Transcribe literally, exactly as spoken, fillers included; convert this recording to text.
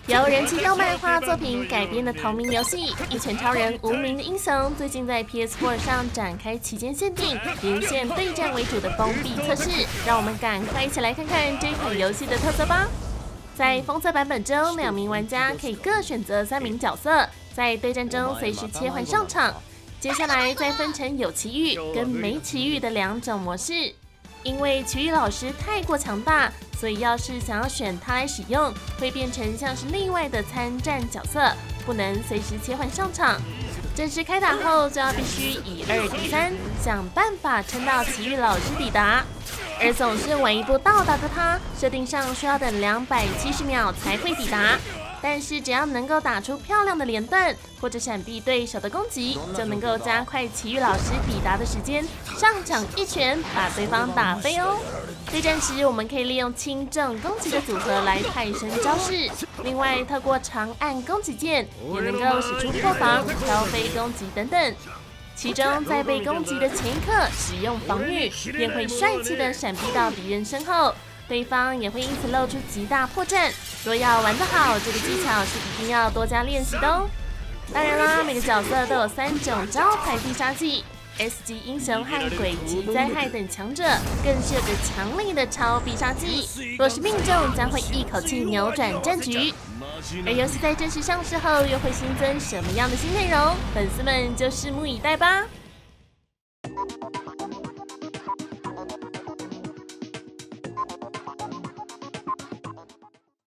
由人气动漫画作品改编的同名游戏《一拳超人无名的英雄》，最近在 P S 四 上展开期间限定、连线对战为主的封闭测试。让我们赶快一起来看看这款游戏的特色吧！在封测版本中，两名玩家可以各选择三名角色，在对战中随时切换上场。接下来再分成有奇遇跟没奇遇的两种模式。因为奇遇老师太过强大，所以要是想要选他来使用，会变成像是另外的参战角色，不能随时切换上场。正式开打后，就要必须以二敌三，想办法撑到奇遇老师抵达。而总是晚一步到达的他，设定上需要等两百七十秒才会抵达。但是只要能够打出漂亮的连段，或者闪避对手的攻击，就能够加快奇遇老师抵达的时间，上场一拳把对方打飞哦。对战时，我们可以利用轻重攻击的组合来派生招式，另外透过长按攻击键，也能够使出破防、飘飞攻击等等。其中在被攻击的前一刻使用防御，便会帅气的闪避到敌人身后。对方也会因此露出极大破绽。若要玩得好，这个技巧是一定要多加练习的哦。当然啦，每个角色都有三种招牌必杀技 ，S 级英雄和鬼级灾害等强者更是有着强力的超必杀技，若是命中，将会一口气扭转战局。而游戏在正式上市后，又会新增什么样的新内容？粉丝们就拭目以待吧。